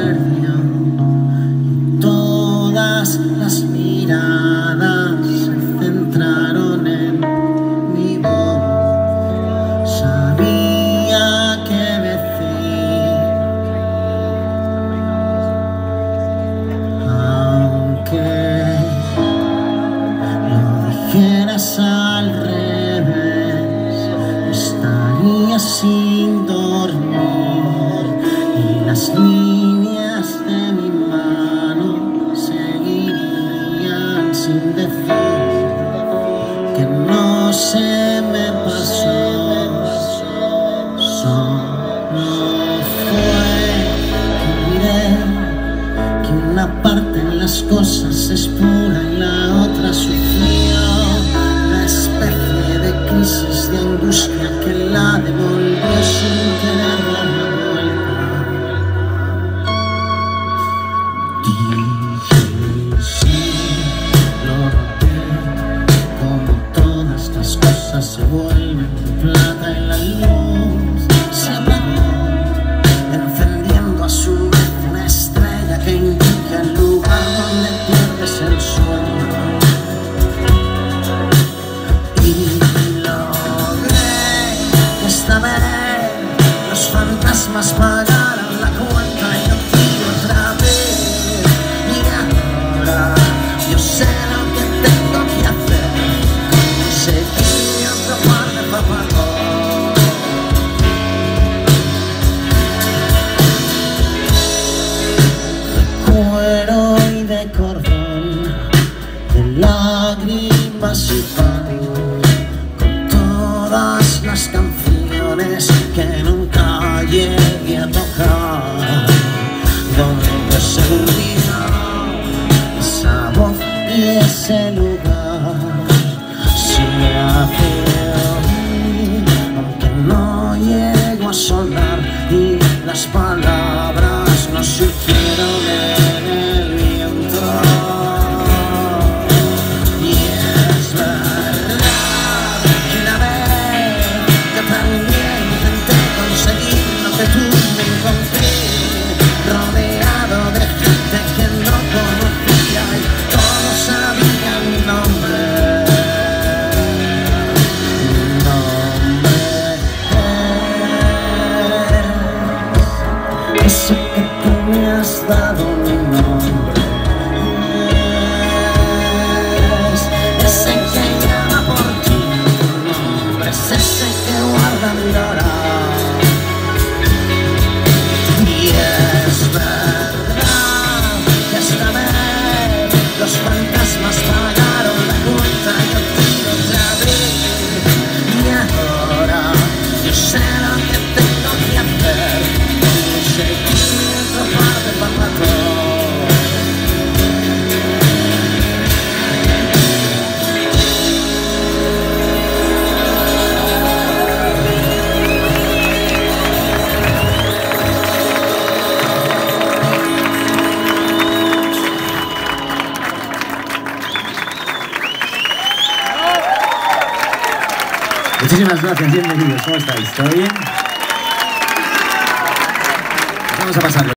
perdió y todas las miradas se centraron en mi voz. Sabía qué decir, aunque lo dijeras al revés, estaría sin dormir y las líneas de mi mano seguirían sin decir que no se me pasó. Solo fue que miré que una parte en las cosas es pura y la otra sufrió una especie de crisis de angustia que la devolvió sin querer darle vuelta. Dije sí, lo noté, como todas las cosas se vuelven plata y la luz se apagó, encendiendo a su vez una estrella que indica el lugar donde pierdes el sueño. Y logré que esta vez los fantasmas pagaran la cuenta y no tiro otra vez. Y ahora yo sé lo que tengo que hacer, seguir otro par de papagos. Cuero y de cordón, de lágrimas y pan, con todas las canciones que nunca llegué a tocar, donde se olvida esa voz y ese lugar. Si me hace oír, aunque no llego a sonar y las palabras no surgieron en el viento. Y es verdad que una vez yo también intenté conseguir lo que tú me encontré, rodeado de gente que no conocía y todos sabían mi nombre. Ese que tú me has dado mi nombre, ese que llama por ti tu nombre, es ese que guarda mi hora. Y es verdad que esta vez los fantasmas pagaron la cuenta y yo tiro otra vez. Y ahora yo sé lo que tengo que hacer, seguir otro par de papagos. Muchísimas gracias, bienvenidos. ¿Cómo estáis? ¿Todo bien? Vamos a pasarlo.